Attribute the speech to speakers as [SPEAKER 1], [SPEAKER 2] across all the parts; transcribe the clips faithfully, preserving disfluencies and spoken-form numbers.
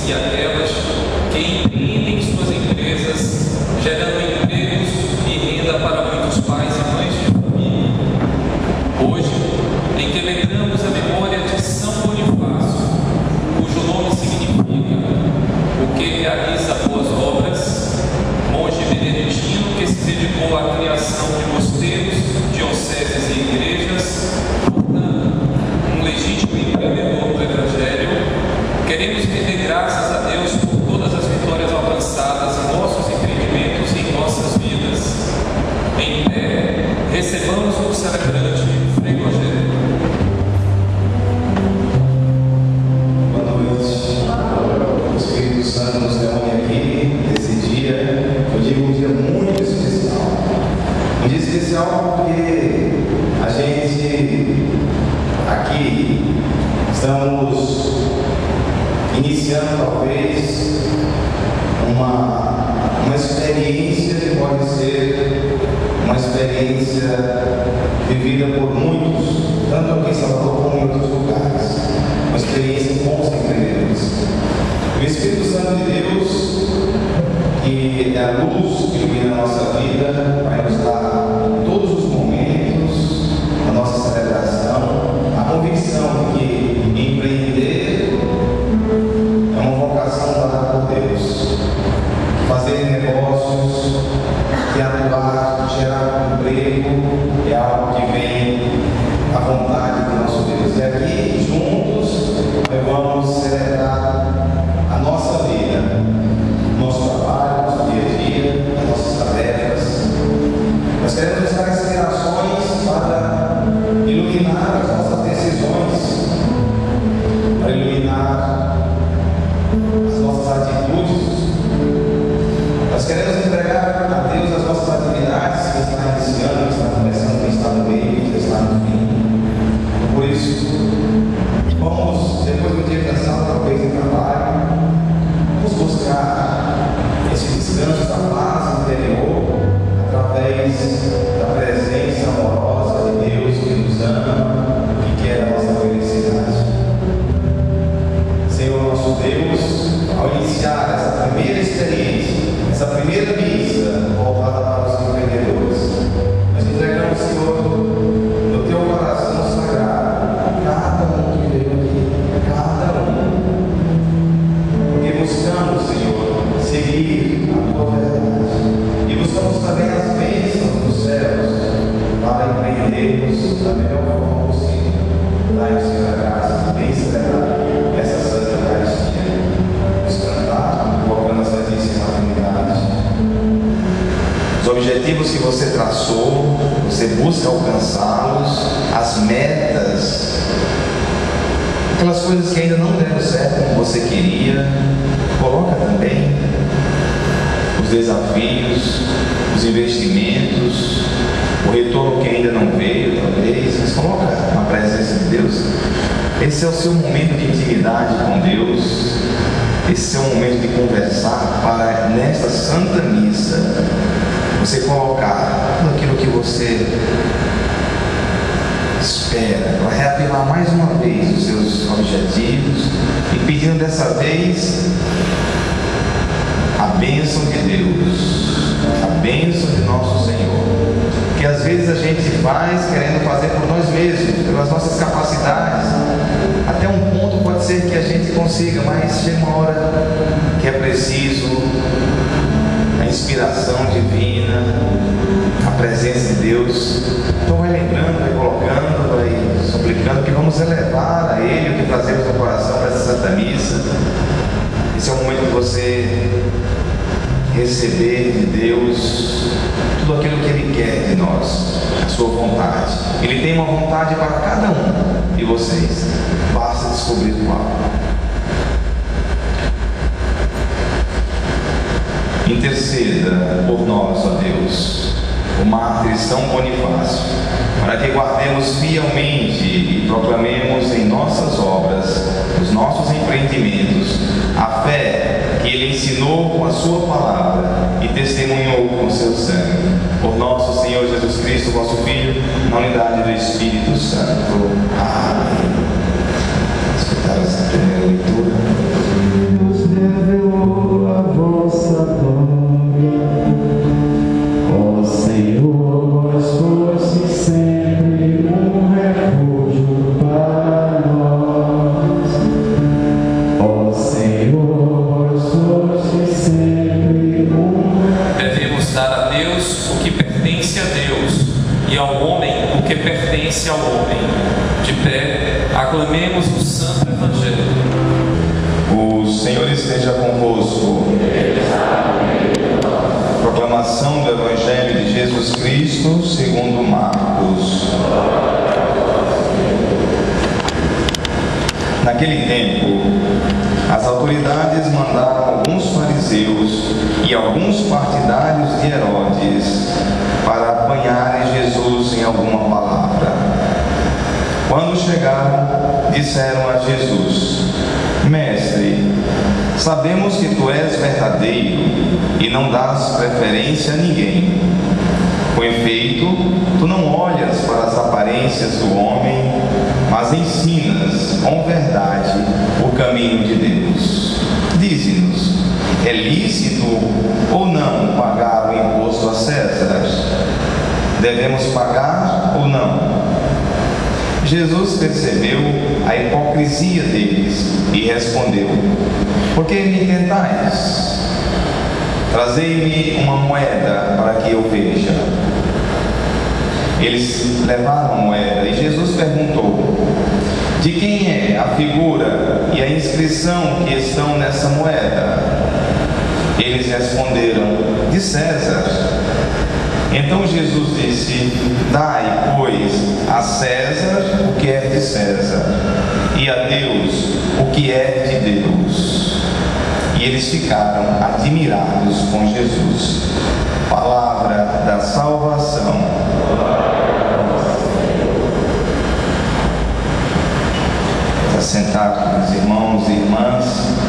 [SPEAKER 1] e aquelas que empreendem suas empresas, gerando empregos e renda para muitos pais e mães de família. Hoje, em que lembramos a memória de São Bonifácio, cujo nome significa o que realiza boas obras, monge beneditino que se dedicou à criação de mosteiros, dioceses e igrejas, portanto, um legítimo empreendedor do Evangelho, queremos render graças a Deus por todas as vitórias alcançadas em nossos empreendimentos e em nossas vidas. Em pé, recebamos o celebrante Frei Rogério.
[SPEAKER 2] Boa noite. O Espírito Santo nos reúne aqui nesse dia, eu digo um dia muito especial. Um dia especial porque a gente aqui estamos iniciando talvez uma, uma experiência que pode ser uma experiência vivida por muitos, tanto aqui em Salvador como em outros lugares, uma experiência com os empreendedores. O Espírito Santo de Deus, que é a luz que ilumina a nossa vida, vai nos dar em todos os momentos da nossa celebração a convicção de que empreender é uma vocação dada por Deus. Fazer negócios, que atuar, gerar emprego, é algo que vem à vontade do nosso Deus. E aqui, juntos, nós vamos celebrar a nossa vida, nosso trabalho, nosso dia a dia, as nossas tarefas. Nós queremos buscar inspirações para iluminar as nossas decisões, para iluminar as nossas atitudes. Nós queremos entregar a Deus as nossas atividades, que está iniciando, que está começando, que está no meio, que está no fim. Por isso, vamos, depois do dia cansado, talvez em trabalho, vamos buscar esse descanso da paz interior através da presença amorosa de Deus que nos ama, que quer a nossa felicidade. Senhor nosso Deus, ao iniciar essa primeira experiência, essa primeira missa voltada para os empreendedores, nós entregamos, Senhor, no teu coração sagrado, cada um que veio aqui, cada um, porque buscamos, Senhor, seguir a tua verdade e buscamos também as bênçãos dos céus para empreendermos da melhor forma possível. Dai-nos, Senhor, a graça de bem celebrar essa Santa Eucaristia, nos cantar, invocando a Santíssima Trindade. Os objetivos que você traçou, você busca alcançá-los, as metas, aquelas coisas que ainda não deram certo como você queria, coloca também os desafios, os investimentos, o retorno que ainda não veio, talvez, mas coloca na presença de Deus. Esse é o seu momento de intimidade com Deus, esse é o momento de conversar para, nesta Santa Missa, você colocar tudo aquilo que você espera, para reapilar mais uma vez os seus objetivos e pedindo dessa vez a bênção de Deus, a bênção de nosso Senhor, que às vezes a gente faz querendo fazer por nós mesmos, pelas nossas capacidades. Até um ponto pode ser que a gente consiga, mas chega uma hora que é preciso a inspiração divina, a presença de Deus. Então vai lembrando, vai colocando, vai suplicando que vamos elevar a Ele o que trazemos no coração para essa Santa Missa. Esse é o momento de você receber de Deus tudo aquilo que Ele quer de nós, a sua vontade. Ele tem uma vontade para cada um de vocês, basta descobrir qual. Interceda por nós, ó Deus, o mártir São Bonifácio, para que guardemos fielmente e proclamemos em nossas obras, nos nossos empreendimentos, a fé que Ele ensinou com a sua palavra e testemunhou com o seu sangue. Por nosso Senhor Jesus Cristo, vosso Filho, na unidade do Espírito Santo. Amém. Escutar essa primeira leitura.
[SPEAKER 1] pertence ao homem. De pé, aclamemos o Santo Evangelho.
[SPEAKER 2] O Senhor esteja convosco. Proclamação do Evangelho de Jesus Cristo segundo Marcos. Naquele tempo, as autoridades mandaram alguns fariseus e alguns partidários de Herodes para apanharem Jesus em alguma palavra. Quando chegaram, disseram a Jesus: Mestre, sabemos que tu és verdadeiro e não dás preferência a ninguém. Com efeito, tu não olhas para as aparências do homem, mas ensinas com verdade o caminho de Deus. Dize-nos, é lícito ou não pagar o imposto a César? Devemos pagar ou não? Jesus percebeu a hipocrisia deles e respondeu: Por que me tentais? Trazei-me uma moeda para que eu veja. Eles levaram a moeda e Jesus perguntou: De quem é a figura e a inscrição que estão nessa moeda? Eles responderam: De César. Então Jesus disse: Dai, pois, a César o que é de César, e a Deus o que é de Deus. E eles ficaram admirados com Jesus. Palavra da salvação. Assentados, irmãos e irmãs.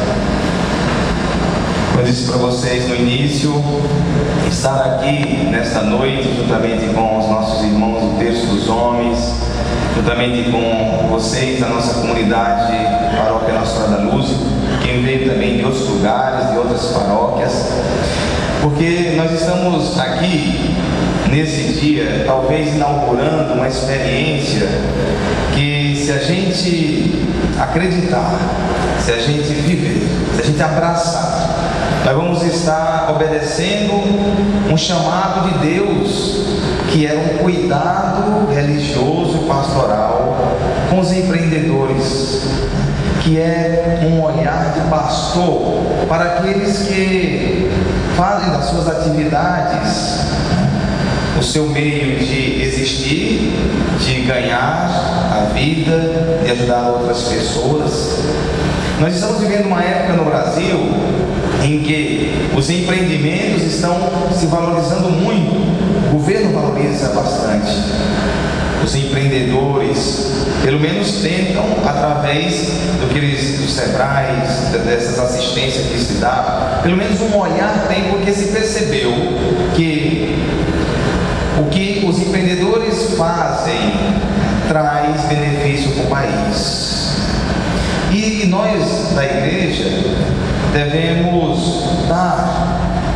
[SPEAKER 2] Como eu disse para vocês no início, estar aqui nesta noite, juntamente com os nossos irmãos do Terço dos Homens, juntamente com vocês da nossa comunidade Paróquia Nossa Senhora da Luz, quem veio também de outros lugares, de outras paróquias, porque nós estamos aqui nesse dia, talvez inaugurando uma experiência que, se a gente acreditar, se a gente viver, se a gente abraçar, nós vamos estar obedecendo um chamado de Deus, que é um cuidado religioso e pastoral com os empreendedores, que é um olhar de pastor para aqueles que fazem das suas atividades o seu meio de existir, de ganhar a vida, de ajudar outras pessoas. Nós estamos vivendo uma época no Brasil em que os empreendimentos estão se valorizando muito, o governo valoriza bastante. Os empreendedores, pelo menos tentam, através do que eles, dos Sebrais, dessas assistências que se dá, pelo menos um olhar tem, porque se percebeu que o que os empreendedores fazem traz benefício para o país. E nós, da igreja, devemos dar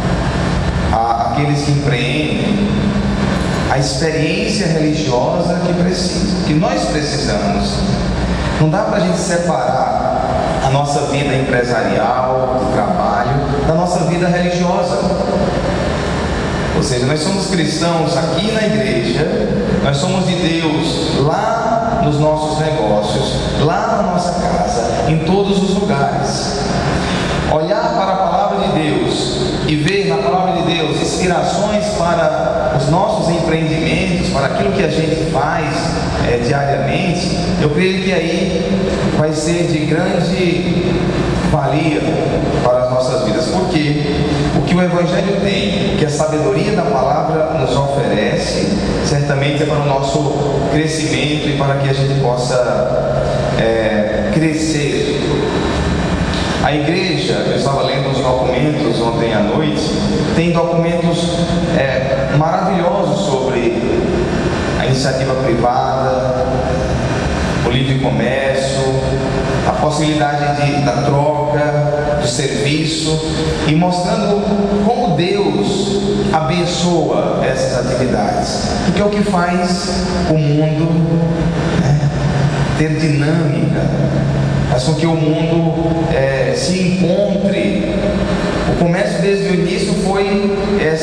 [SPEAKER 2] àqueles que empreendem a experiência religiosa que precisa, que nós precisamos. Não dá para a gente separar a nossa vida empresarial, do trabalho, da nossa vida religiosa. Ou seja, nós somos cristãos aqui na igreja, nós somos de Deus lá nos nossos negócios, lá na nossa casa, em todos os lugares. Olhar para a palavra de Deus e ver na palavra de Deus inspirações para os nossos empreendimentos, para aquilo que a gente faz é, diariamente, eu creio que aí vai ser de grande valia para as nossas vidas, porque o que o Evangelho tem, que a sabedoria da palavra nos oferece, certamente é para o nosso crescimento e para que a gente possa é, crescer. A igreja, eu estava lendo os documentos ontem à noite, tem documentos é, maravilhosos sobre a iniciativa privada, o livre comércio, a possibilidade de, da troca, do serviço, e mostrando como Deus abençoa essas atividades, porque é o que faz o mundo, né, ter dinâmica, faz com que o mundo é, se encontre. O comércio desde o início foi essa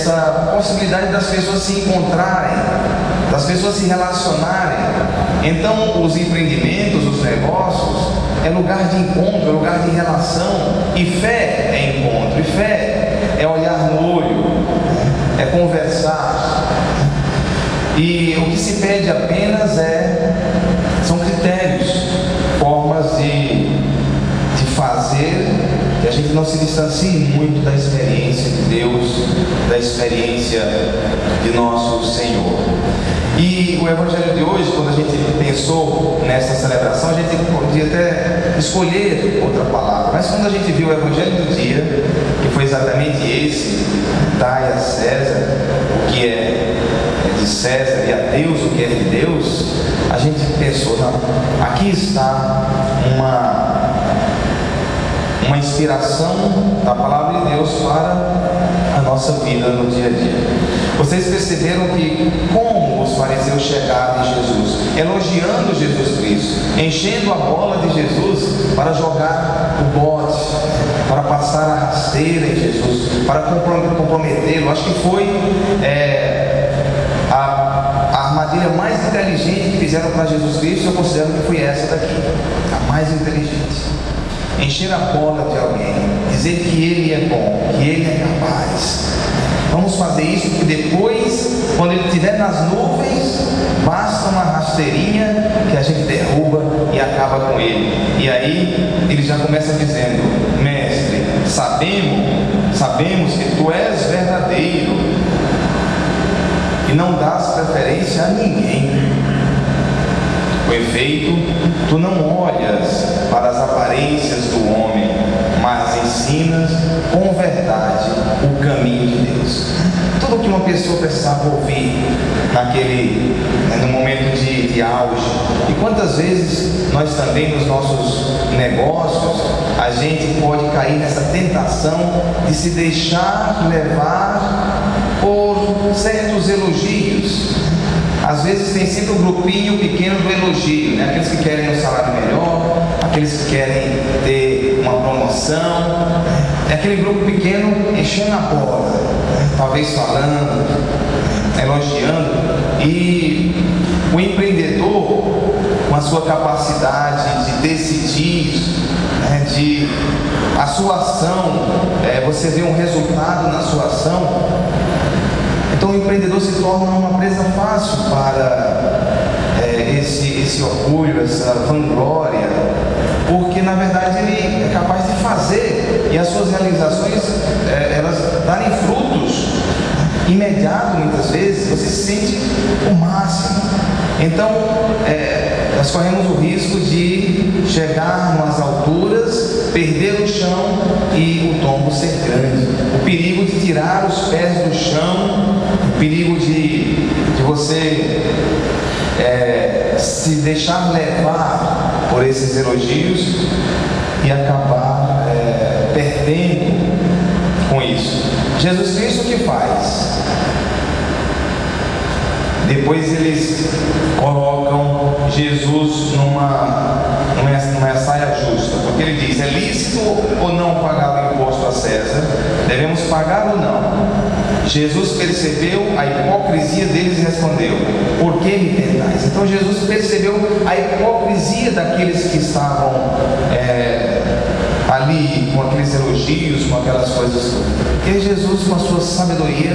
[SPEAKER 2] essa possibilidade das pessoas se encontrarem, das pessoas se relacionarem. Então, os empreendimentos, os negócios, é lugar de encontro, é lugar de relação. E fé é encontro, e fé é olhar no olho, é conversar. E o que se pede apenas é, são critérios, formas de, de fazer, que a gente não se distancie muito da experiência de Deus, da experiência de nosso Senhor. E o Evangelho de hoje, quando a gente pensou nessa celebração, a gente podia até escolher outra palavra, mas quando a gente viu o Evangelho do dia, que foi exatamente esse: dai a César o que é de César e a Deus o que é de Deus, a gente pensou, não, aqui está uma uma inspiração da palavra de Deus para a nossa vida no dia a dia. Vocês perceberam que como os fariseus chegaram em Jesus, elogiando Jesus Cristo, enchendo a bola de Jesus para jogar o bote, para passar a rasteira em Jesus, para comprometê-lo. Acho que foi é, a, a armadilha mais inteligente que fizeram para Jesus Cristo. Eu considero que foi essa daqui, a mais inteligente. Encher a bola de alguém, dizer que ele é bom, que ele é capaz. Vamos fazer isso, que depois, quando ele estiver nas nuvens, basta uma rasteirinha que a gente derruba e acaba com ele. E aí ele já começa dizendo: mestre, sabemos, sabemos que tu és verdadeiro e não dás preferência a ninguém. Com efeito, tu não olhas para as aparências do homem, mas ensinas com verdade o caminho de Deus. Tudo que uma pessoa precisava ouvir naquele, no momento de, de auge. E quantas vezes nós também, nos nossos negócios, a gente pode cair nessa tentação de se deixar levar por certos elogios. Às vezes tem sempre um grupinho pequeno do elogio, né? Aqueles que querem um salário melhor, aqueles que querem ter uma promoção. É aquele grupo pequeno enchendo a bola, talvez falando, elogiando. E o empreendedor, com a sua capacidade de decidir, né, de a sua ação, é, você vê um resultado na sua ação. Então o empreendedor se torna uma presa fácil para é, esse, esse orgulho, essa vanglória, porque na verdade ele é capaz de fazer e as suas realizações é, elas darem frutos imediatos muitas vezes. Você se sente o máximo. Então é, nós corremos o risco de chegar nas alturas, perder o chão e o tombo ser grande. O perigo de tirar os pés do chão, o perigo de, de você é, se deixar levar por esses elogios e acabar é, perdendo com isso. Jesus Cristo o que faz? Depois eles colocam Jesus numa, numa, numa saia justa, porque ele diz: é lícito ou não pagar o imposto a César? Devemos pagar ou não? Jesus percebeu a hipocrisia deles e respondeu: por que me tentais? Então Jesus percebeu a hipocrisia daqueles que estavam é, ali com aqueles elogios, com aquelas coisas. E Jesus, com a sua sabedoria,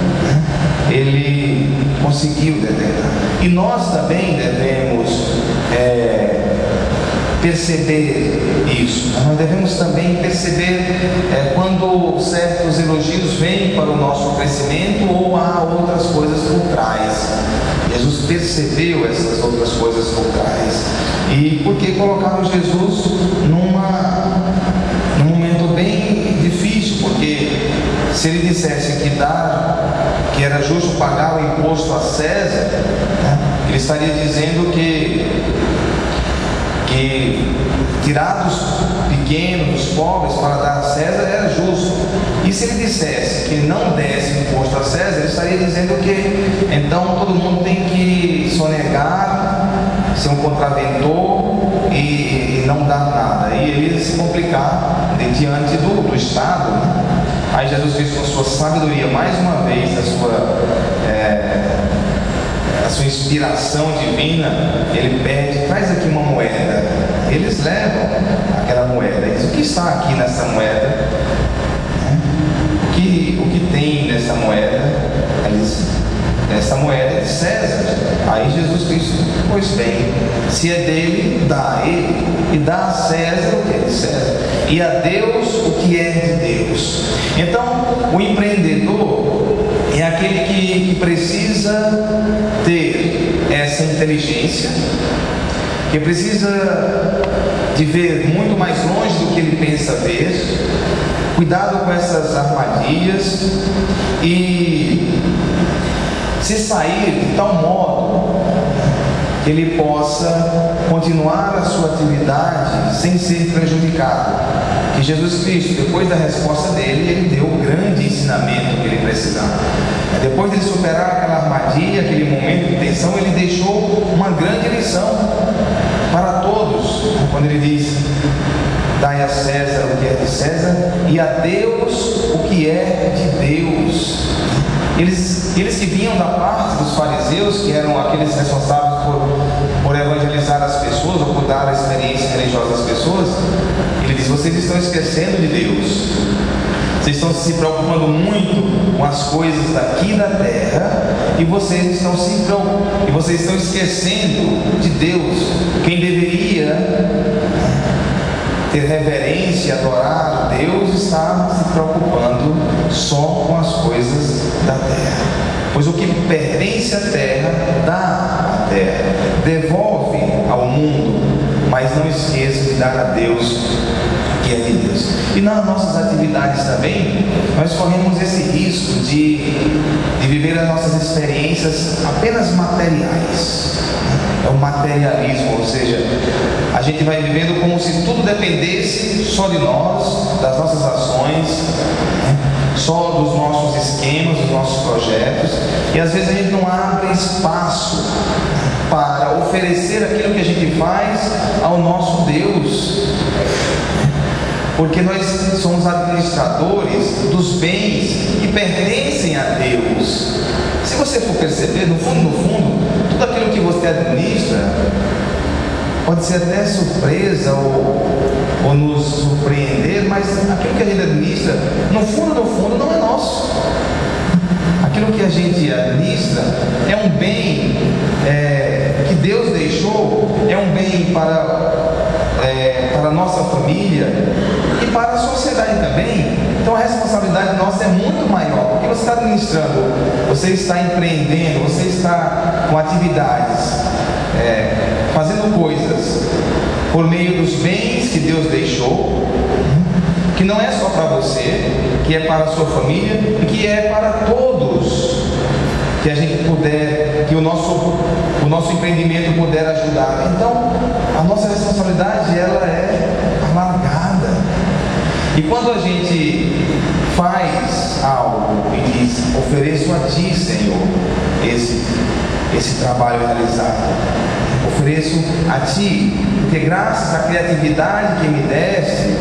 [SPEAKER 2] ele conseguiu detectar. E nós também devemos é, perceber isso. Nós devemos também perceber é, quando certos elogios vêm para o nosso crescimento ou há outras coisas por trás. Jesus percebeu essas outras coisas por trás. E porque colocaram Jesus numa, num momento bem difícil, porque se ele dissesse que dar, que era justo pagar o imposto a César, né, ele estaria dizendo que, que tirar dos pequenos, dos pobres para dar a César era justo. E se ele dissesse que não desse o imposto a César, ele estaria dizendo que então todo mundo tem que sonegar, ser um contraventor e, e não dar nada. E ele ia se complicar de, diante do, do Estado, né? A Aí Jesus Cristo, com sua sabedoria, mais uma vez, a sua, é, a sua inspiração divina, ele pede: traz aqui uma moeda. Eles levam aquela moeda. Ele diz: o que está aqui nessa moeda? O que, o que tem nessa moeda? Eles, essa moeda é de César. Aí Jesus Cristo: pois bem, se é dele, dá a ele, e dá a César o que é de César, e a Deus o que é de Deus. Então, o empreendedor é aquele que, que precisa ter essa inteligência, que precisa de ver muito mais longe do que ele pensa ver, cuidado com essas armadilhas e se sair de tal modo que ele possa continuar a sua atividade sem ser prejudicado. Que Jesus Cristo, depois da resposta dele, ele deu o grande ensinamento que ele precisava. Depois de superar aquela armadilha, aquele momento de tensão, ele deixou uma grande lição para todos, quando ele diz: dai a César o que é de César e a Deus o que é de Deus. Eles, eles que vinham da parte dos fariseus, que eram aqueles responsáveis por, por evangelizar as pessoas, ou por dar a experiência religiosa às pessoas, ele diz: vocês estão esquecendo de Deus, vocês estão se preocupando muito com as coisas daqui da terra, e vocês estão se preocupando, e vocês estão esquecendo de Deus. Quem deveria ter reverência, adorar a Deus, está se preocupando só com as coisas da terra. Pois o que pertence à terra, dá à terra, devolve ao mundo, mas não esqueça de dar a Deus que é de Deus. E nas nossas atividades também, nós corremos esse risco de, de viver as nossas experiências apenas materiais. É o materialismo, ou seja, a gente vai vivendo como se tudo dependesse só de nós, das nossas ações, né? Só dos nossos esquemas, dos nossos projetos, e às vezes a gente não abre espaço para oferecer aquilo que a gente faz ao nosso Deus, porque nós somos administradores dos bens que pertencem a Deus. Se você for perceber, no fundo, no fundo, tudo aquilo que você administra pode ser até surpresa ou, ou nos surpreender, mas aquilo que a gente administra, no fundo, no fundo, não é nosso. Aquilo que a gente administra é um bem é, que Deus deixou, é um bem para, é, para a nossa família e para a sociedade também. Então a responsabilidade nossa é muito maior, porque você está administrando, você está empreendendo, você está com atividades, é, fazendo coisas por meio dos bens que Deus deixou, que não é só para você, que é para a sua família e que é para todos, que a gente puder, que o nosso, o nosso empreendimento puder ajudar. Então a nossa responsabilidade, ela é alargada. E quando a gente faz algo e diz: ofereço a Ti, Senhor, esse, esse trabalho realizado, ofereço a Ti, porque graças à criatividade que me deste,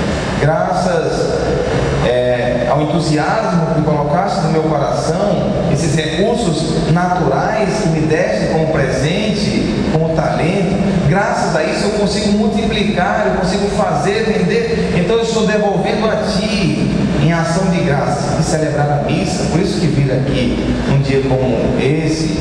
[SPEAKER 2] graças é, ao entusiasmo que colocaste no meu coração, esses recursos naturais que me deste como presente, como talento, graças a isso eu consigo multiplicar, eu consigo fazer, vender. Então eu estou devolvendo a Ti em ação de graça e celebrar a missa. Por isso que vir aqui num dia como esse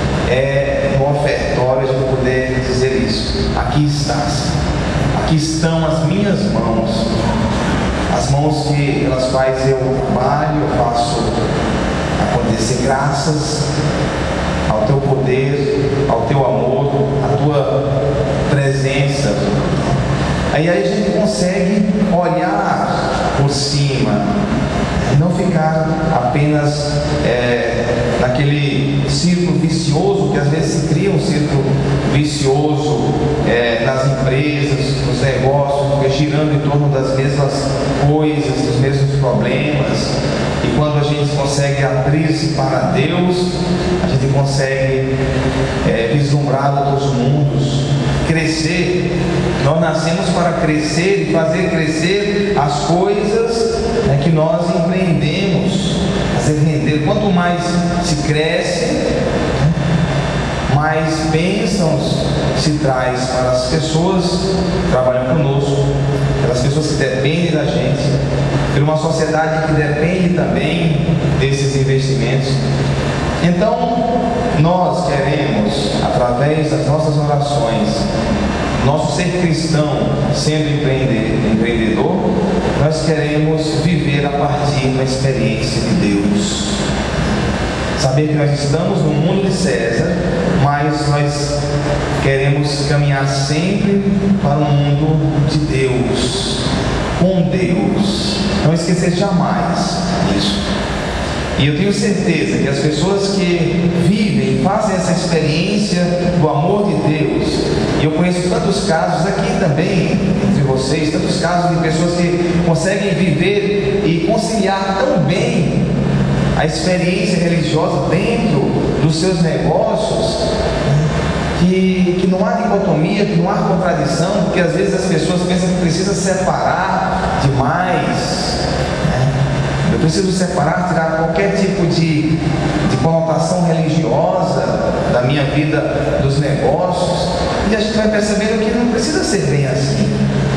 [SPEAKER 2] é um ofertório de poder dizer isso: aqui estás, aqui estão as minhas mãos, as mãos que, pelas quais eu trabalho, eu faço acontecer, graças ao Teu poder, ao Teu amor, à Tua presença. Aí a gente consegue olhar por cima e não ficar apenas é, naquele círculo vicioso, que às vezes se cria um círculo vicioso é, nas empresas, nos negócios, girando em torno das mesmas coisas, dos mesmos problemas. E quando a gente consegue abrir-se para Deus, a gente consegue é, vislumbrar outros mundos, crescer. Nós nascemos para crescer e fazer crescer as coisas, né, que nós empreendemos. bênçãos se traz para as pessoas que trabalham conosco, pelas pessoas que dependem da gente, por uma sociedade que depende também desses investimentos. Então, nós queremos, através das nossas orações, nosso ser cristão sendo empreendedor, nós queremos viver a partir da experiência de Deus. Saber que nós estamos no mundo de César, mas nós queremos caminhar sempre para o mundo de Deus, com Deus. Não esquecer jamais isso. E eu tenho certeza que as pessoas que vivem, fazem essa experiência do amor de Deus, e eu conheço tantos casos aqui também, entre vocês, tantos casos de pessoas que conseguem viver e conciliar tão bem a experiência religiosa dentro dos seus negócios, que, que não há dicotomia, que não há contradição, porque às vezes as pessoas pensam que precisa separar demais. Eu preciso separar, tirar qualquer tipo de, de conotação religiosa da minha vida, dos negócios, e a gente vai percebendo que não precisa ser bem assim.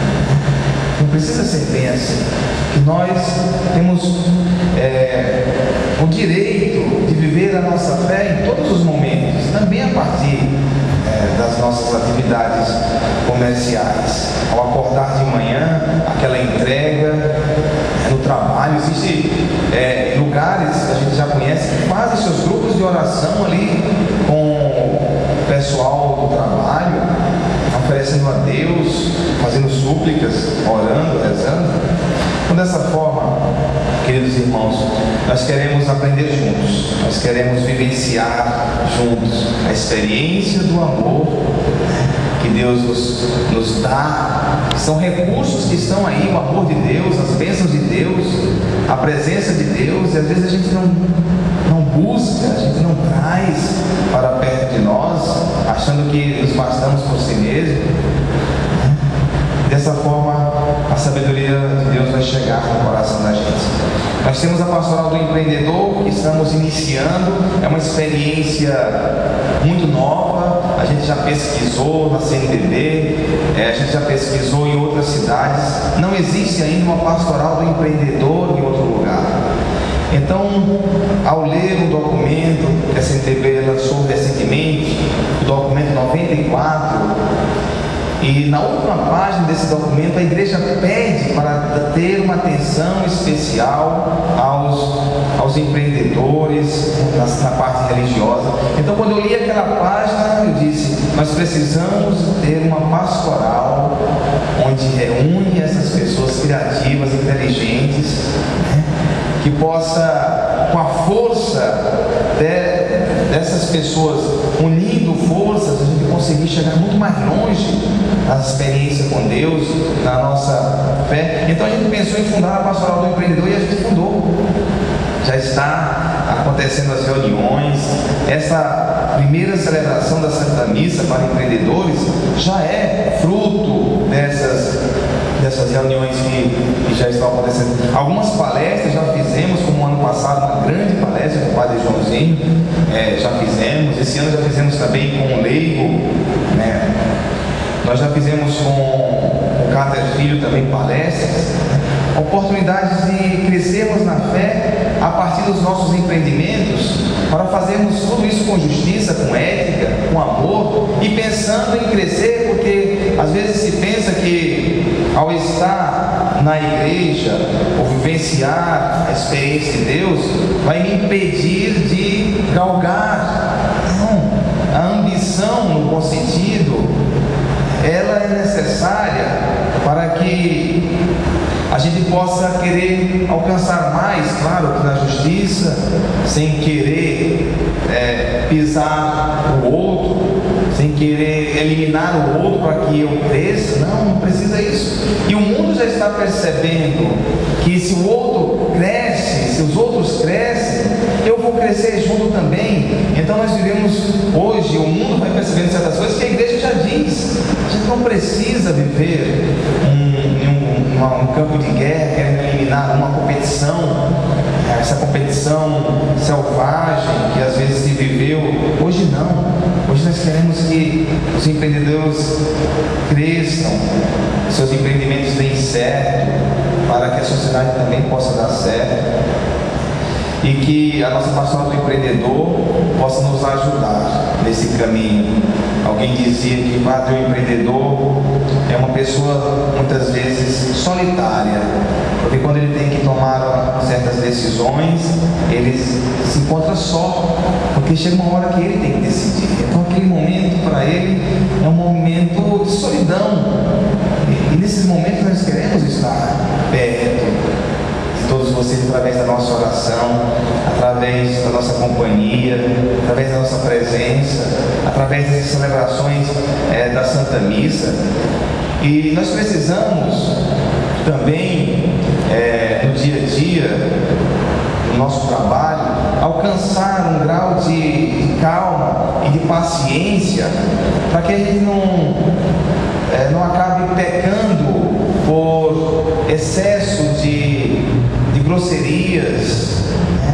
[SPEAKER 2] Não precisa ser bem assim. Que nós temos é, o direito de viver a nossa fé em todos os momentos, também a partir é, das nossas atividades comerciais. Ao acordar de manhã, aquela entrega no trabalho, existem é, lugares que a gente já conhece que fazem seus grupos de oração ali com o pessoal do trabalho, oferecendo a Deus, fazendo súplicas, orando, rezando. Então, dessa forma, queridos irmãos, nós queremos aprender juntos, nós queremos vivenciar juntos a experiência do amor que Deus nos, nos dá. São recursos que estão aí, o amor de Deus, as bênçãos de Deus, a presença de Deus, e às vezes a gente não, não busca, a gente não traz para perto de nós, achando que nos bastamos por si mesmo. Dessa forma, a sabedoria de Deus vai chegar no coração da gente. Nós temos a pastoral do empreendedor, que estamos iniciando, é uma experiência muito nova. A gente já pesquisou na C N B B, é, a gente já pesquisou em outras cidades. Não existe ainda uma pastoral do empreendedor em outro lugar. Então, ao ler o documento que a C N B B lançou recentemente, o documento noventa e quatro, e na última página desse documento a igreja pede para ter uma atenção especial aos, aos empreendedores na, na parte religiosa. Então, quando eu li aquela página, eu disse: nós precisamos ter uma pastoral onde reúne essas pessoas criativas, inteligentes, né, que possa, com a força de, dessas pessoas, unindo forças, a gente conseguir chegar muito mais longe na experiência com Deus, na nossa fé. Então a gente pensou em fundar a pastoral do empreendedor e a gente fundou. Já está acontecendo as reuniões. Essa primeira celebração da Santa Missa para empreendedores já é fruto dessas, dessas reuniões que, que já estão acontecendo. Algumas palestras já fizemos, como ano passado, uma grande palestra com o Padre Joãozinho, é, já fizemos. Esse ano já fizemos também com o Leigo, né? Nós já fizemos com o Cáter Filho também palestras, né? Oportunidades de crescermos na fé a partir dos nossos empreendimentos, para fazermos tudo isso com justiça, com ética, com amor, e pensando em crescer, porque às vezes se pensa que ao estar na igreja ou vivenciar a experiência de Deus vai me impedir de galgar. Não, a ambição, no bom sentido, ela é necessária para que a gente possa querer alcançar mais, claro, que na justiça, sem querer é, pisar o outro, sem querer eliminar o outro para que eu cresça. Não, não precisa isso. E o mundo já está percebendo que se o outro cresce, se os outros crescem, eu vou crescer junto também. Então nós vivemos hoje, o mundo vai percebendo certas coisas que a igreja já diz. A gente não precisa viver um, um, um campo de guerra, querendo eliminar uma competição. essa competição selvagem que às vezes se viveu. Hoje não. Hoje nós queremos que os empreendedores cresçam, seus empreendimentos deem certo, para que a sociedade também possa dar certo, e que a nossa pastoral do empreendedor possa nos ajudar nesse caminho. Alguém dizia que o padre o empreendedor é uma pessoa muitas vezes solitária, porque quando ele tem que tomar certas decisões, ele se encontra só, porque chega uma hora que ele tem que decidir. Então aquele momento para ele é um momento de solidão, e nesses momentos nós queremos estar perto de todos vocês, através da nossa oração, através da nossa companhia, através da nossa presença, através dessas celebrações é, da Santa Missa. E nós precisamos também, é, no dia a dia, no nosso trabalho, alcançar um grau de, de calma e de paciência, para que a gente não, é, não acabe pecando por excesso de, de grosserias, né?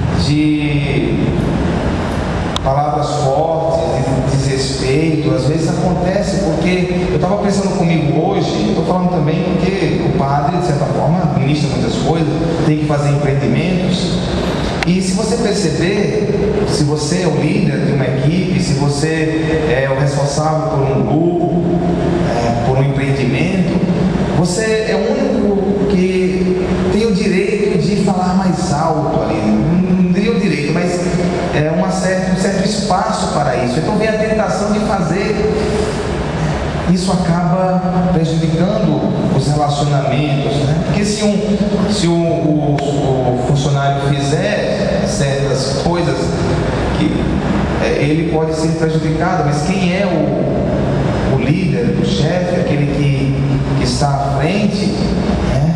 [SPEAKER 2] De palavras fortes, de desrespeito. Às vezes acontece porque eu estava pensando comigo hoje, estou falando também porque o padre, de certa forma, ministra muitas coisas, tem que fazer empreendimentos. E se você perceber, se você é o líder de uma equipe, se você é o responsável por um grupo, é, por um empreendimento, você é o único que tem o direito de falar mais alto ali. Não diria o direito, mas é uma certa, um certo espaço para isso. Então vem a tentação de fazer. Isso acaba prejudicando os relacionamentos, né? Porque se, um, se o, o, o funcionário fizer certas coisas, que, é, ele pode ser prejudicado, mas quem é o, o líder, o chefe, aquele que, que está à frente, né?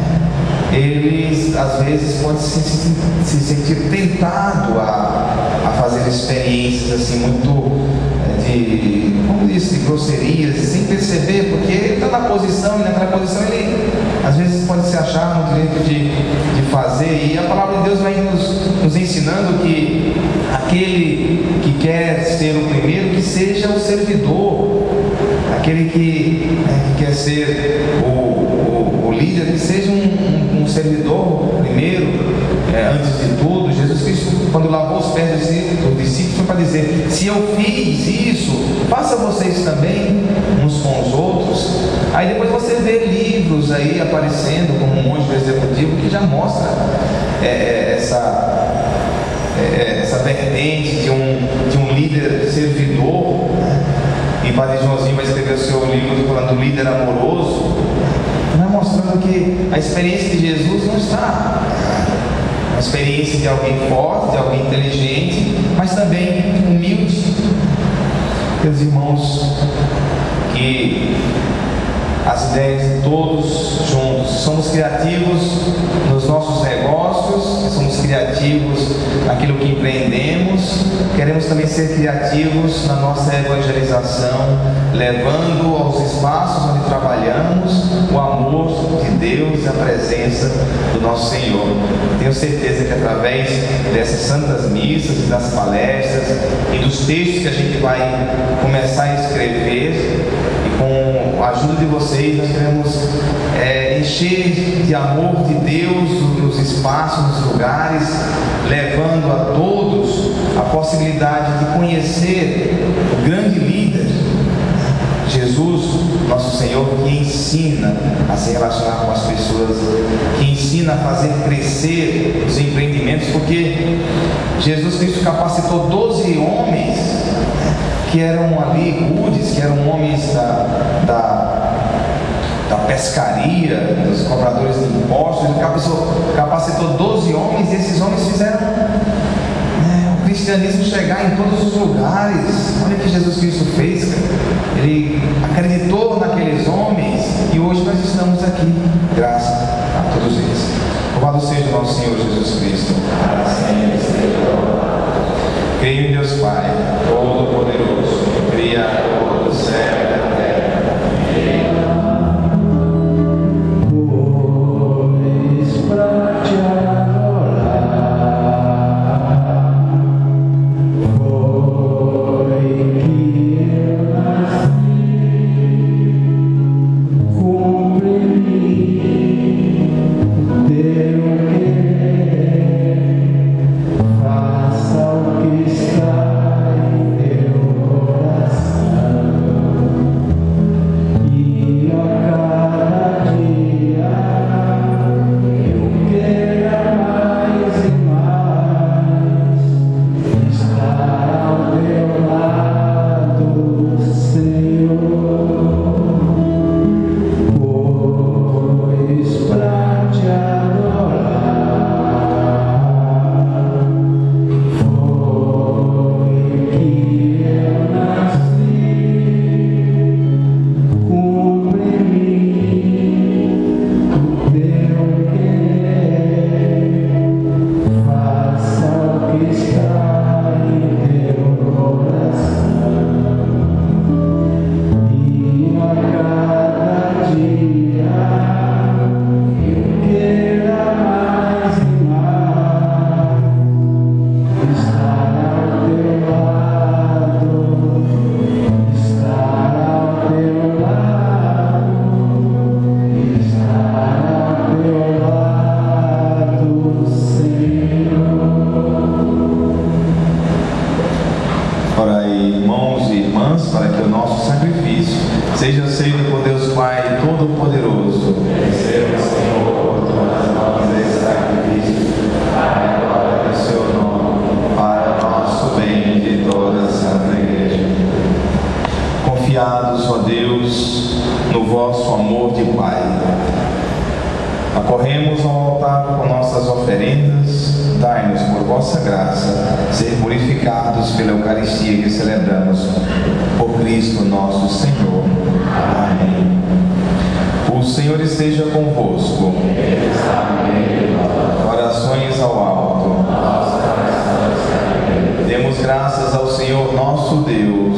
[SPEAKER 2] Ele às vezes pode se, se, se sentir tentado a, a fazer experiências assim muito de, como disse, de grosserias, sem perceber, porque ele está na posição, e naquela posição ele às vezes pode se achar no direito de, de fazer. E a palavra de Deus vai nos, nos ensinando que aquele que quer ser o primeiro, que seja o servidor, aquele que, né, que quer ser o, o, o líder, que seja um, um, um servidor primeiro, é, antes de tudo. Jesus Cristo, quando lavou os pés dos discípulos, foi para dizer: se eu fiz isso, faça vocês também uns com os outros. Aí depois você vê livros aí aparecendo, como um monte de executivo, que já mostra é, essa, é, essa vertente de um, de um líder servidor, né? E Padre Joãozinho vai escrever o seu livro falando do líder amoroso, né? Mostrando que a experiência de Jesus não está uma experiência de alguém forte, de alguém inteligente, mas também humilde. Meus irmãos, que as ideias de todos juntos, somos criativos nos nossos negócios, somos criativos naquilo que empreendemos, queremos também ser criativos na nossa evangelização, levando aos espaços onde trabalhamos o amor de Deus e a presença do nosso Senhor. Tenho certeza que através dessas santas missas e das palestras e dos textos que a gente vai começar a escrever, e com a ajuda de vocês, nós queremos é, encher de amor de Deus nos espaços, nos lugares, levando a todos a possibilidade de conhecer o grande líder, Jesus, nosso Senhor, que ensina a se relacionar com as pessoas, que ensina a fazer crescer os empreendimentos, porque Jesus Cristo capacitou doze homens que eram ali rudes, que eram homens da, da, da pescaria, dos cobradores de impostos. Ele capacitou, capacitou doze homens, e esses homens fizeram né, o cristianismo chegar em todos os lugares. Olha o que Jesus Cristo fez, cara. Ele acreditou naqueles homens, e hoje nós estamos aqui, graças a todos eles. Louvado seja o nosso Senhor Jesus Cristo. Creio em Deus Pai, Todo-Poderoso, Criador do céu e da terra. Pois pra te adorar. Venhamos ao altar com nossas oferendas, dai-nos por vossa graça ser purificados pela Eucaristia que celebramos por Cristo nosso Senhor. Amém. O Senhor esteja convosco. Orações ao alto. Demos graças ao Senhor nosso Deus.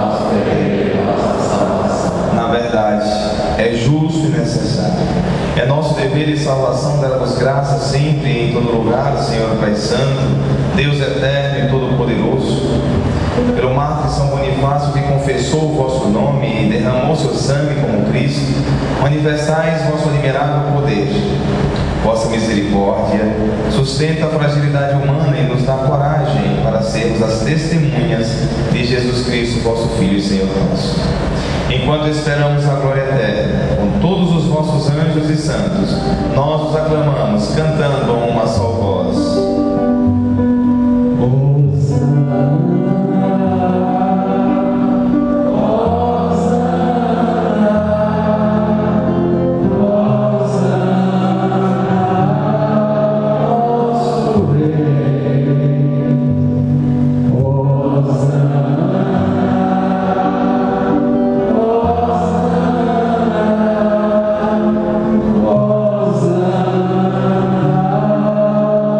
[SPEAKER 2] Na verdade, é justo e necessário. É nosso dever e salvação darmos graças sempre e em todo lugar, Senhor Pai Santo, Deus eterno e todo-poderoso, pelo mártir São Bonifácio que confessou o vosso nome e derramou seu sangue como Cristo, manifestais vosso admirável poder. Vossa misericórdia sustenta a fragilidade humana e nos dá coragem para sermos as testemunhas de Jesus Cristo, vosso Filho e Senhor nosso. Enquanto esperamos a glória eterna, com todos os vossos anjos e santos, nós os aclamamos, cantando a uma só voz.
[SPEAKER 3] Hosanna,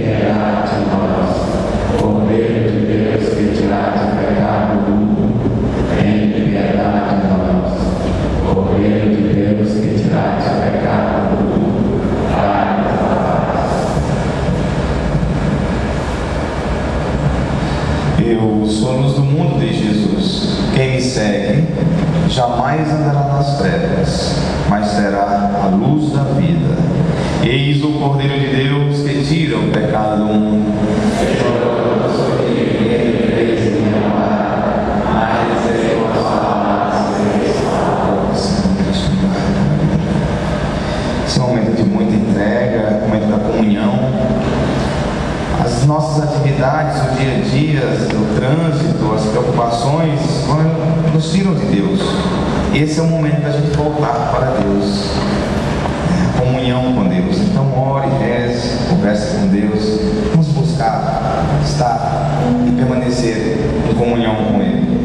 [SPEAKER 3] piedade de nós. Cordeiro de Deus, que tiraste o pecado do mundo, tem piedade de nós. Cordeiro de Deus, que tiraste o pecado do mundo, dai-nos a paz.
[SPEAKER 2] Eu sou a luz do mundo, diz Jesus. Quem me segue jamais andará nas trevas, mas terá a luz da vida. Eis o Cordeiro de Deus que tira o pecado do mundo. Esse momento de muita entrega, momento da comunhão, as nossas atividades, o dia a dia, o trânsito, as preocupações nos tiram de Deus. Esse é o momento da gente voltar para Deus, a comunhão com Deus. Então ore, reze, converse com Deus. Vamos buscar estar e permanecer em comunhão com Ele.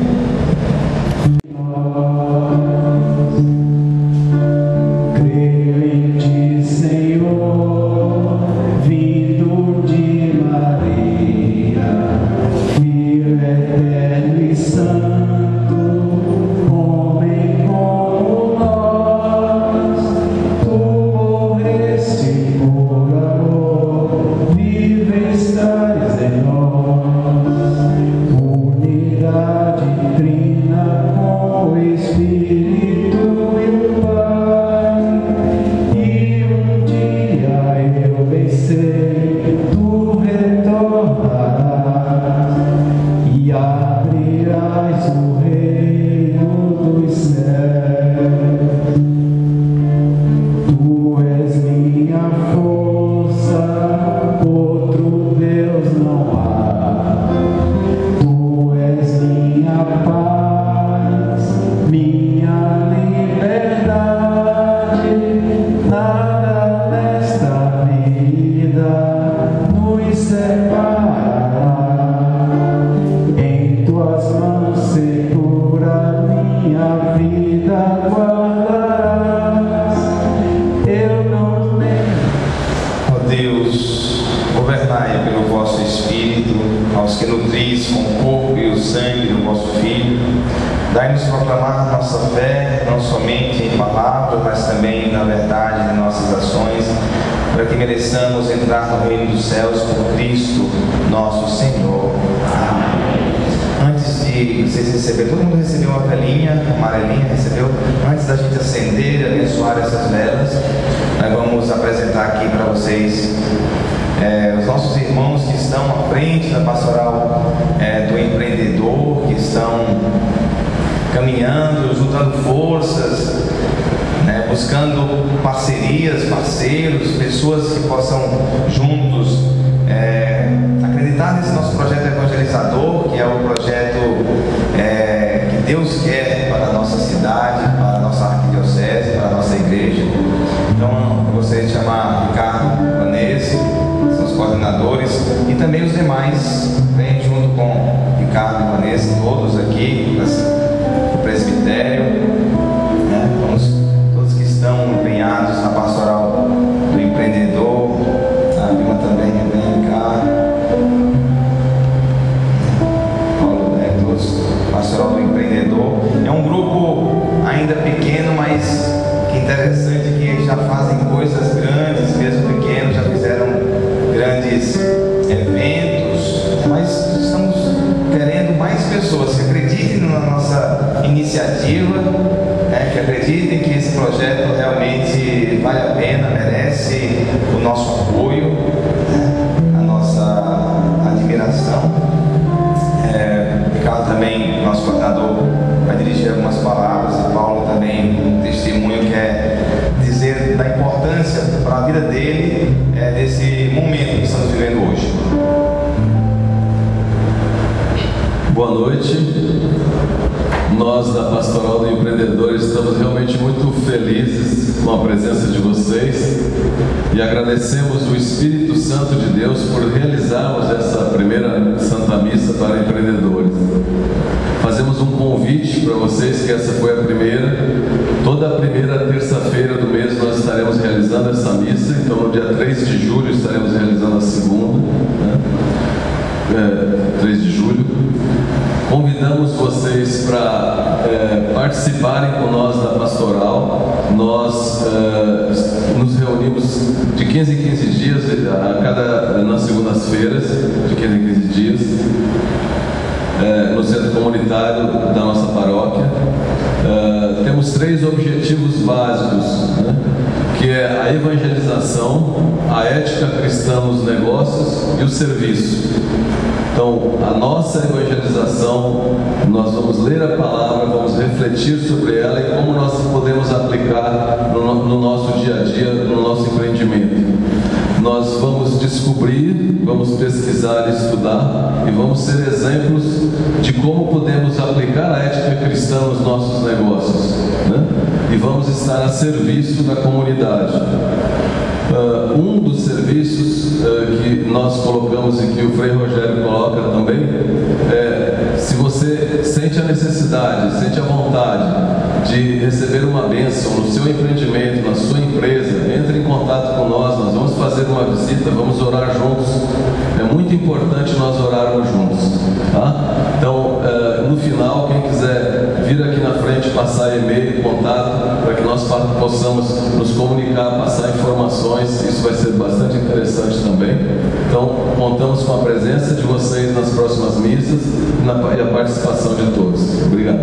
[SPEAKER 1] Fazemos um convite para vocês, que essa foi a primeira. Toda
[SPEAKER 4] Toda primeira terça-feira do mês nós estaremos realizando essa missa, então no dia três de julho estaremos realizando a segunda, né? é, três de julho. Convidamos vocês para é, participarem com nós da pastoral. Nós é, nos reunimos de quinze em quinze dias, a cada, nas segundas-feiras, de quinze em quinze dias, é, no centro comunitário da nossa paróquia. É, temos três objetivos básicos, né? Que é a evangelização, a ética cristã nos negócios e o serviço. Então, a nossa evangelização, nós vamos ler a palavra, vamos refletir sobre ela e como nós podemos aplicar no, no nosso dia a dia, no nosso empreendimento. Nós vamos descobrir, vamos pesquisar, estudar e vamos ser exemplos de como podemos aplicar a ética cristã nos nossos negócios, né? E vamos estar a serviço da comunidade. Uh, um dos serviços uh, que nós colocamos e que o Frei Rogério coloca também é: se você sente a necessidade, sente a vontade de receber uma bênção no seu empreendimento, na sua empresa, entre em contato com nós, nós vamos fazer uma visita, vamos orar juntos. É muito importante nós orarmos juntos, tá? Então, uh, no final, quem quiser vir aqui na frente, passar e-mail, contato, para que nós possamos nos comunicar, passar informações. Isso vai ser bastante interessante também. Então, contamos com a presença de vocês nas próximas missas e, na, e a participação de todos. Obrigado.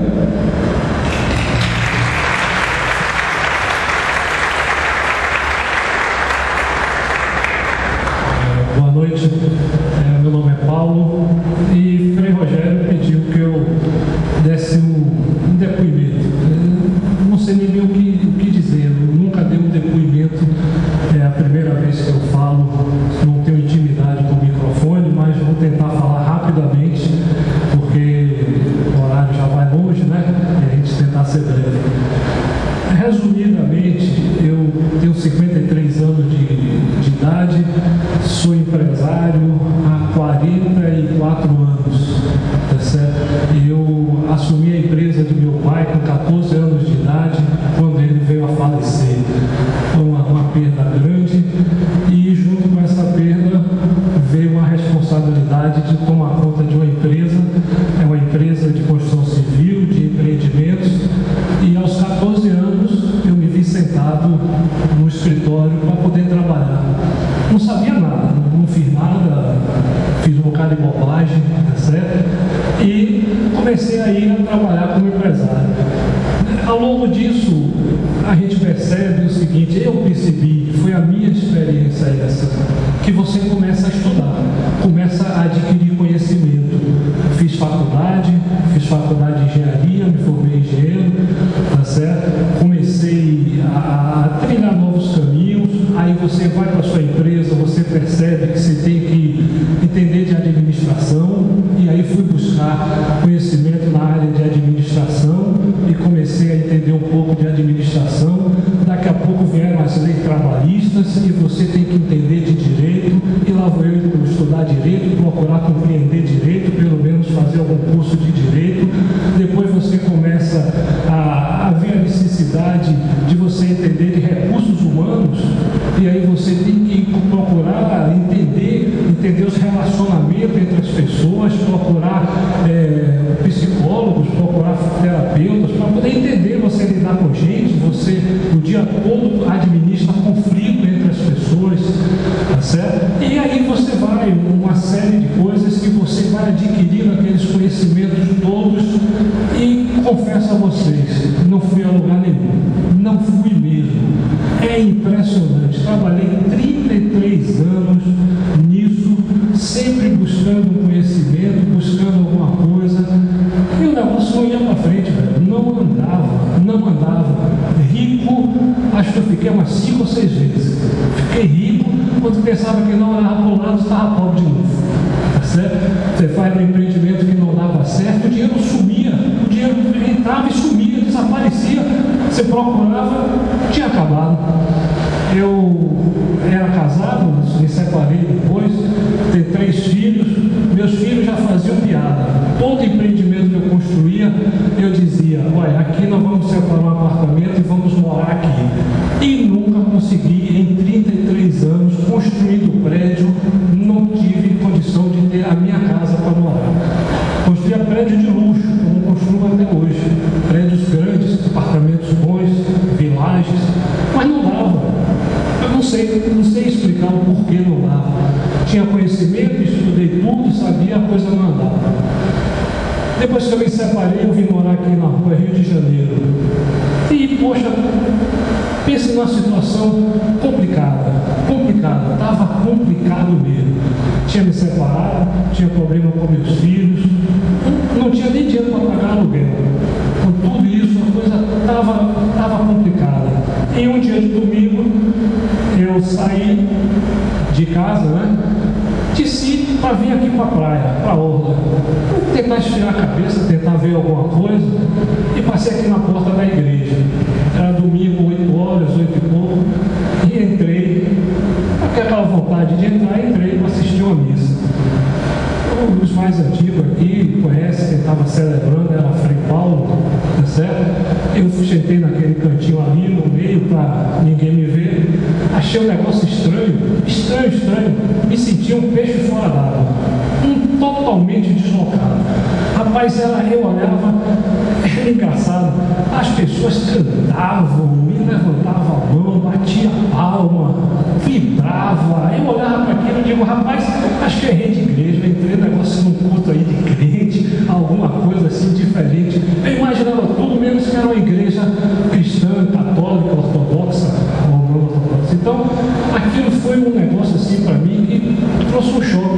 [SPEAKER 5] Boa noite, é, meu nome é Paulo e Frei Rogério pediu que eu desse um, um depoimento. Eu não sei nem bem o que, o que dizer, eu nunca dei um depoimento. É a primeira vez que eu falo, não tenho intimidade com o microfone, mas vou tentar falar rapidamente, porque o horário já vai longe, né? E a gente tentar ser breve. Resumidamente, eu tenho cinquenta e três anos de, de idade, sou empresário há quarenta e quatro anos, tá certo? E eu assumi a empresa de meu pai com quatorze anos de idade, quando ele veio a falecer. Foi uma, uma perda grande e junto com essa perda veio uma responsabilidade de tomar conta de uma empresa, é uma empresa de construção civil, de empreendimentos, e aos quatorze anos eu me vi sentado no escritório para poder trabalhar. Não sabia nada, não fiz nada, fiz um bocado de bobagem, tá certo? E comecei a ir a trabalhar como empresário. Ao longo disso, a gente percebe o seguinte, eu percebi, foi a minha experiência essa, que você começa a estudar, começa a adquirir conhecimento. Fiz faculdade, fiz faculdade de engenharia, me formei engenheiro, tá certo? Comecei a, a trilhar novos caminhos, aí você vai para a sua empresa, você percebe que você tem que entender de administração, e aí fui buscar conhecimento na área de administração e comecei a entender um pouco de administração. Daqui a pouco vieram as leis trabalhistas e você tem que entender de direito, e lá vou eu estudar direito, procurar compreender direito, pelo menos fazer algum curso de direito. Depois você começa a, a ver a necessidade de você entender de recursos humanos, e aí você tem que procurar entender, entender os relacionamentos entre as pessoas, procurar é, psicólogos, procurar terapeutas, para poder entender, você lidar com gente, você o dia todo administra conflito entre as pessoas, tá certo? E aí você vai, uma série de coisas que você vai adquirindo aqueles conhecimentos todos, e confesso a vocês, não fui a lugar nenhum, não fui mesmo. É impressionante, trabalhei trinta e três anos nisso, sempre buscando conhecimento, buscando alguma coisa, e o negócio não ia para frente, velho. Não andava, não andava. Rico, acho que eu fiquei umas cinco ou seis vezes. Fiquei rico, quando pensava que não andava para o lado, estava pobre de novo. Tá certo? Você faz um empreendimento que não dava certo, o dinheiro sumia, o dinheiro entrava e sumia, desaparecia. Você procurava, tinha acabado. Eu era casado, me separei depois, tenho três filhos, meus filhos já faziam piada. Todo empreendimento que eu construía, eu dizia, olha, aqui nós vamos separar um apartamento e vamos tinha conhecimento, estudei tudo, sabia, a coisa não andava. Depois que eu me separei, eu vim morar aqui na rua Rio de Janeiro. E, poxa, pense numa situação complicada, complicada, estava complicado mesmo. Tinha me separado, tinha problema com meus filhos, não tinha nem dinheiro para pagar aluguel. Com tudo isso, a coisa estava estava complicada. E um dia de domingo, eu saí de casa, né? Desci para vir aqui para a praia, para a orla, tentar esfriar a cabeça, tentar ver alguma coisa, e passei aqui na porta da igreja. Era domingo, oito horas, oito e pouco, e entrei, com aquela vontade de entrar, entrei para assistir uma missa. Os mais antigos aqui conhecem, quem estava celebrando era Frei Paulo, tá certo? Eu sentei naquele cantinho ali no meio para ninguém me ver. Achei um negócio estranho, estranho, estranho. Me senti um peixe fora d'água, um totalmente deslocado. Rapaz, era, eu olhava, era engraçado. As pessoas cantavam, me levantavam a mão, batia a palma, vibrava. Eu olhava para aquilo e digo, rapaz, acho que errei de igreja, entrei negócio num culto aí de crente, alguma coisa assim diferente. Eu imaginava tudo menos que era uma igreja cristã, católica, ortodoxa, ou não ortodoxa. Então, aquilo foi um negócio assim para mim que trouxe um choque,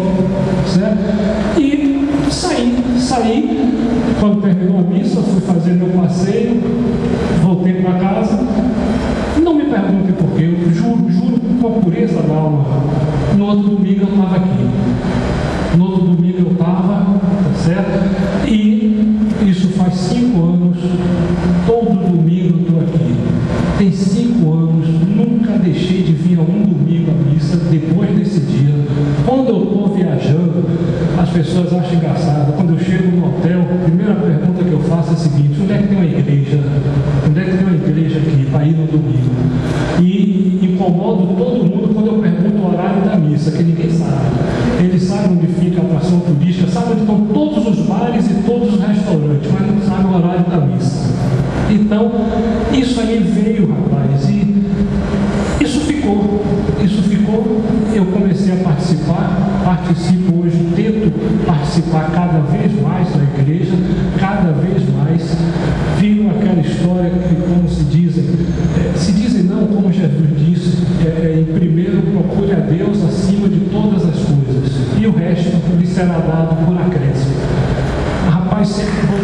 [SPEAKER 5] certo? E saí, saí, quando terminou a missa, fui fazer meu passeio, voltei para casa. Não me perguntem por quê, eu juro, juro com pureza da alma. No outro domingo eu estava aqui. No outro domingo eu estava, tá certo? E isso faz cinco anos, todo domingo eu estou aqui. Tem cinco anos, nunca deixei de vir a um domingo à missa depois desse dia. Quando eu estou viajando, as pessoas acham engraçado. Quando eu chego no hotel, a primeira pergunta que eu faço é a seguinte: onde é que tem uma igreja? Onde é que tem uma igreja aqui para ir no domingo? E incomodo todo mundo quando eu pergunto o horário da missa, que ninguém sabe. Eles sabem onde fica a atração turística, sabem onde estão todos os bares e todos os restaurantes, mas não sabem o horário da missa. Então, isso aí veio, rapaz, e isso ficou, isso ficou, eu comecei a participar, participo hoje, tento participar cada vez mais da igreja, cada vez mais. Vivo aquela história que, como se dizem, é, se dizem não, como Jesus disse, é, é, em primeiro procure a Deus acima de todas as coisas, e o resto lhe será dado por acréscimo. Rapaz, sempre vou...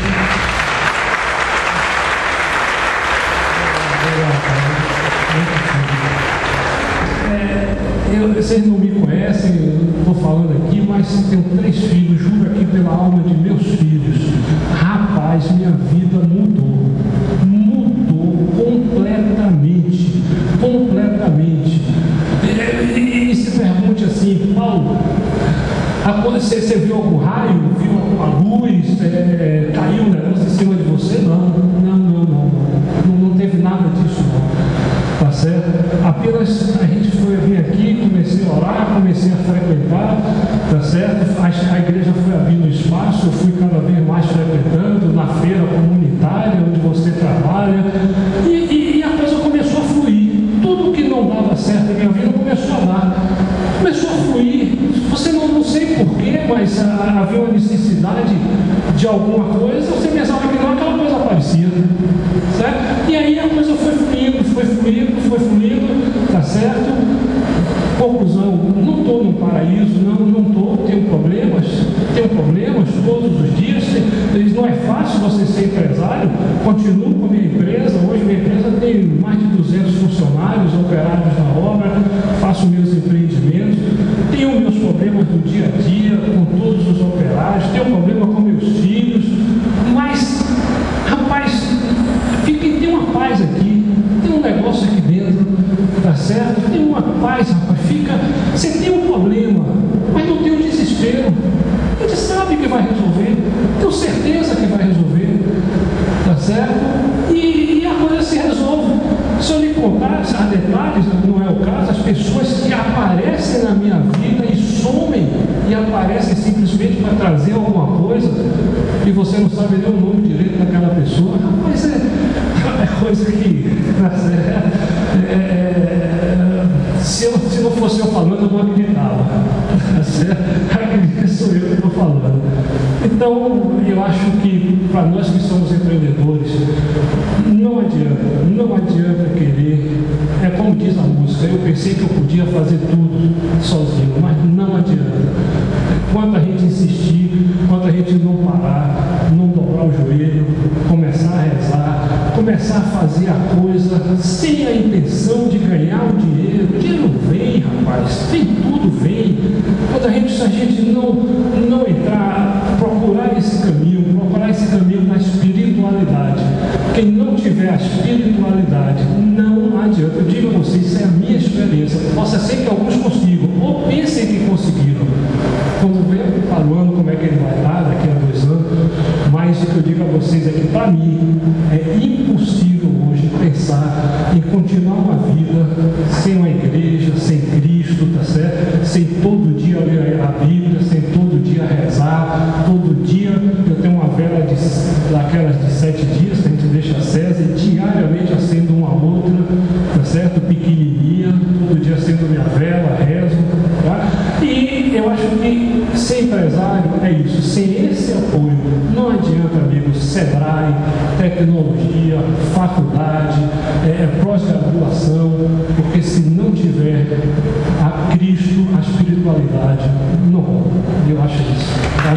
[SPEAKER 5] É, eu, vocês não me conhecem, estou falando aqui, mas tenho três filhos, juro aqui pela alma de meus filhos. Rapaz, minha vida mudou, mudou completamente, completamente. E, e, e se pergunte assim, Paulo, você, você viu algum raio, viu alguma luz, é, caiu um negócio em cima de você? Não, não, não, não, não, não teve nada disso não, tá certo? Apenas a gente foi vir aqui, comecei a orar, comecei a frequentar, tá certo? A, a igreja foi abrindo espaço, eu fui cada vez mais frequentando, na feira comunitária, onde você trabalha, e, e, e a coisa começou a fluir. Tudo que não dava certo na minha vida começou a dar. Começou a fluir, você não, não sei porquê, mas ah, havia uma necessidade de alguma coisa, você pensava que não, aquela coisa aparecia, certo? E aí a coisa foi fluindo, foi fluindo, foi fluindo, tá certo? Conclusão, não estou num paraíso, não, não estou, tenho problemas, tenho problemas todos os dias, não é fácil você ser empresário, continuo com a minha empresa, hoje minha empresa tem mais de duzentos funcionários, operários na obra, faço meus empreendimentos, tenho meus problemas do dia a dia com todos os operários, tenho problema com meus filhos, mas, rapaz, fiquem, tem uma paz aqui, tem um negócio aqui dentro, tá certo? Tem uma paz, rapaz, fica, você tem um problema, mas não tem um desespero, você sabe que vai resolver, tenho certeza que vai resolver, tá certo? E, e a coisa se resolve. Se eu lhe contar os detalhes, não é o caso, as pessoas que aparecem na minha vida e somem e aparecem simplesmente para trazer alguma coisa e você não sabe nem o nome direito daquela pessoa, mas é, é coisa que é, é, se, eu, se não fosse eu falando, eu não acreditava. Então, eu acho que para nós que somos empreendedores, não adianta, não adianta querer, é como diz a música, eu pensei que eu podia fazer tudo sozinho, mas não adianta. Quando a gente insistir, quando a gente não parar, não dobrar o joelho, começar a rezar, começar a fazer a coisa sem a intenção de ganhar o dinheiro, o dinheiro vem, rapaz, vem tudo, vem. Quando a gente, se a gente não, não entrar, procurar esse caminho, procurar esse caminho na espiritualidade, quem não tiver a espiritualidade, não adianta. Eu digo a vocês, isso é a minha experiência. Possa ser que alguns consigam, ou pensem que conseguiram. Quando vem falando como é que ele vai estar daqui a dois anos, mas o que eu digo a vocês é que, para mim, é impossível hoje pensar em continuar uma vida sem uma igreja, sem Cristo, tá certo? Sem todo dia ler a Bíblia, sem todo dia rezar, todo dia eu tenho uma vela de, daquelas de sete dias que a gente deixa acesa e diariamente acendo uma outra, tá certo? Pequenininha, todo dia acendo minha vela, rezo, tá? E eu acho que ser empresário é isso, sem esse apoio, não adianta, amigos, Sebrae, tecnologia, faculdade, é, é pós-graduação, porque se não tiver a Cristo, a espiritualidade, não rola. Eu acho isso. Tá,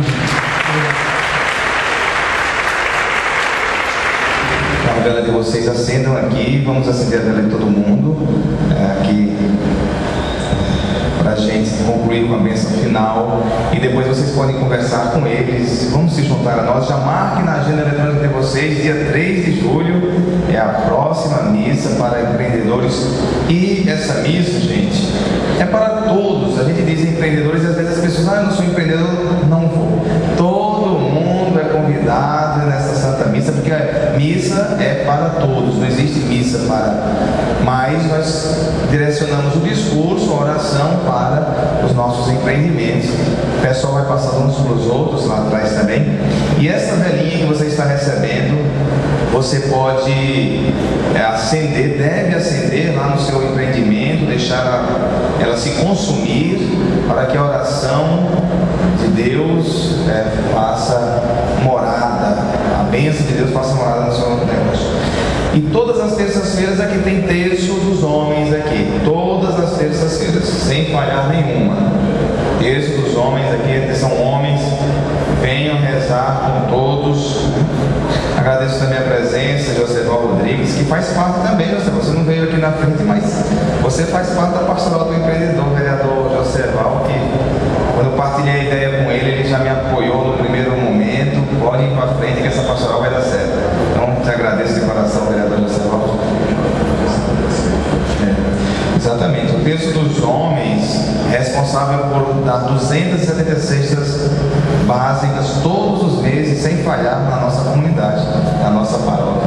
[SPEAKER 2] a vela de vocês acendam aqui, vamos acender a vela de todo mundo, é, aqui, para a gente concluir com a bênção final, e depois vocês podem conversar com eles, vamos se juntar a nós. Já marque na agenda eletrônica de vocês, dia três de julho é a próxima missa para empreendedores, e essa missa, gente, é para todos. A gente diz empreendedores e às vezes as pessoas, ah, eu não sou empreendedor, não vou. Todo mundo é convidado nessa Santa Missa, porque a missa é para todos, não existe missa para... Mas nós direcionamos o discurso, a oração para os nossos empreendimentos. O pessoal vai passando uns para os outros lá atrás também. E essa velinha que você está recebendo, você pode é, acender, deve acender lá no seu empreendimento, deixar ela se consumir, para que a oração de Deus é, faça morada, a bênção de Deus faça morada no seu negócio. E todas as terças-feiras aqui tem terço dos homens aqui, todas as terças-feiras, sem falhar nenhuma. Terço dos homens aqui, são homens, venham rezar com todos. Agradeço também a presença de Joseval Rodrigues, que faz parte também, Joseval, você não veio aqui na frente, mas você faz parte da pastoral do empreendedor, vereador Joseval, que quando eu partilhei a ideia com ele, ele já me apoiou no primeiro momento. Pode ir para frente que essa pastoral vai dar certo. Então, te agradeço de coração, vereador Joseval. É, exatamente. O texto dos homens, responsável por dar duzentas e setenta cestas básicas todos os meses, sem falhar, na nossa comunidade, na nossa paróquia.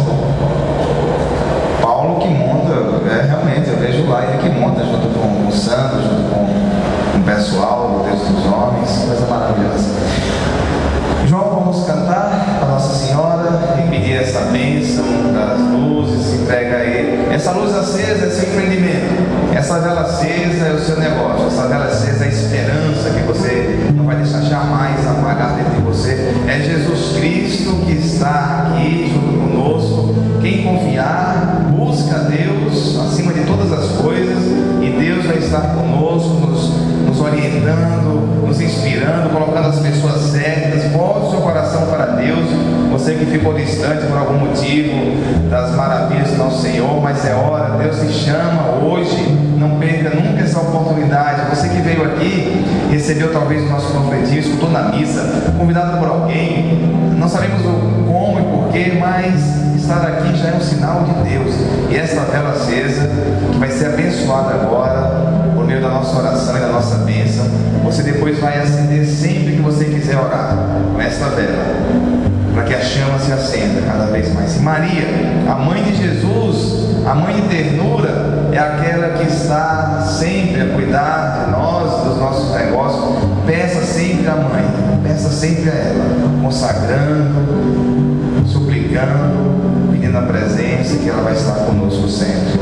[SPEAKER 2] Paulo que monta, é, realmente, eu vejo lá ele que monta, junto com o Sandro, junto com o pessoal, o texto dos homens, coisa maravilhosa. João, vamos cantar para Nossa Senhora e pedir essa bênção das luzes, entrega a Ele. Essa luz acesa é seu empreendimento, essa vela acesa é o seu negócio, essa vela acesa é a esperança que você não vai deixar jamais apagar dentro de você. É Jesus Cristo que está aqui junto conosco. Quem confiar, busca a Deus acima de todas as coisas, e Deus vai estar conosco, nos, nos orientando, nos inspirando, colocando as pessoas certas. Volte o seu coração para Deus. Você que ficou distante por algum motivo das maravilhas do nosso Senhor, mas é hora, Deus te chama hoje. Não perca nunca essa oportunidade. Você que veio aqui, recebeu talvez o nosso profetismo, escutou na missa, convidado por alguém, não sabemos o como e porquê, mas estar aqui já é um sinal de Deus. E essa vela acesa, que vai ser abençoada agora, por meio da nossa oração e da nossa bênção, você depois vai acender sempre que você quiser orar com esta vela, para que a chama se acenda cada vez mais. E Maria, a mãe de Jesus, a mãe de ternura, é aquela que está sempre a cuidar de nós, dos nossos negócios. Peça sempre à mãe, peça sempre a ela, consagrando, suplicando, pedindo a presença, que ela vai estar conosco sempre.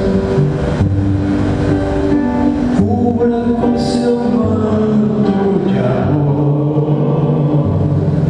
[SPEAKER 2] Cubra com seu manto de amor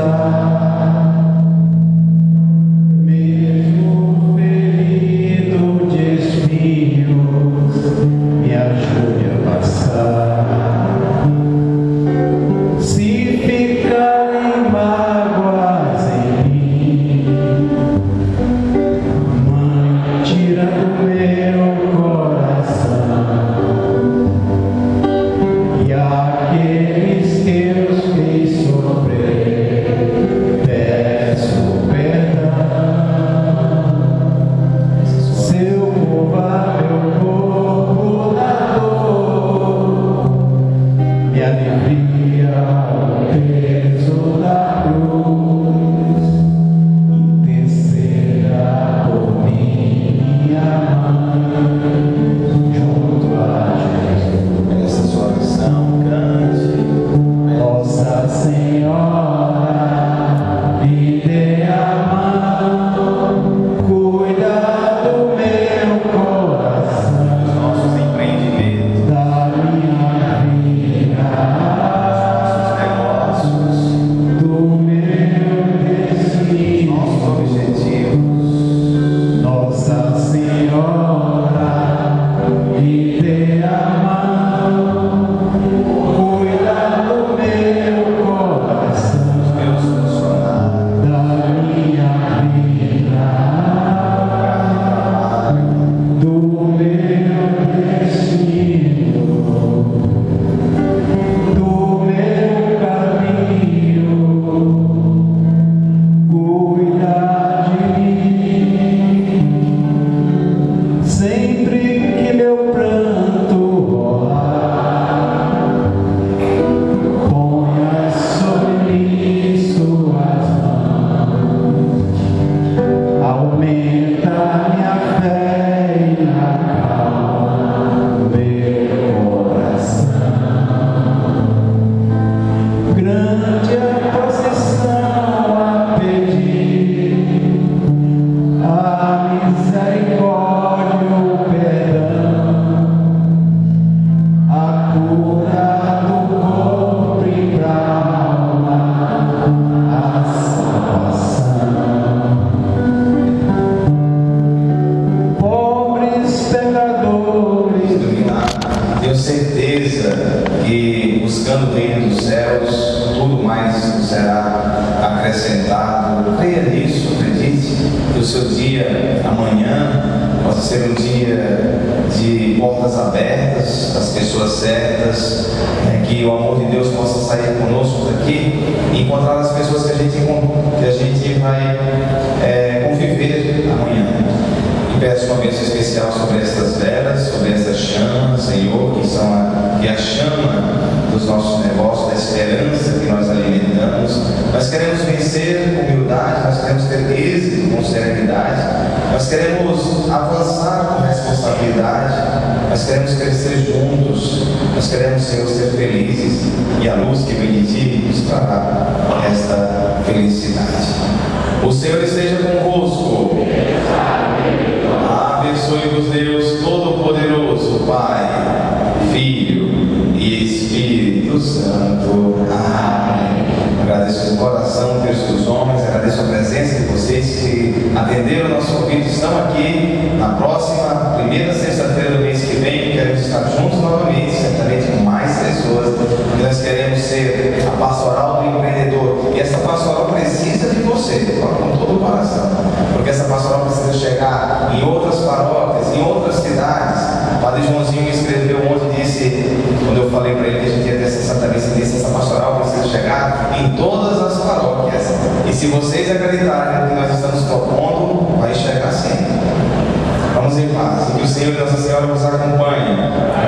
[SPEAKER 2] Vamos em paz. Que o Senhor e Nossa Senhora nos acompanhem.